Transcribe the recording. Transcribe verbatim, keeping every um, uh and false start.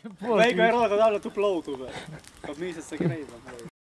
väike ära ka talle tupla auto peal. Kas nii, et see greib on.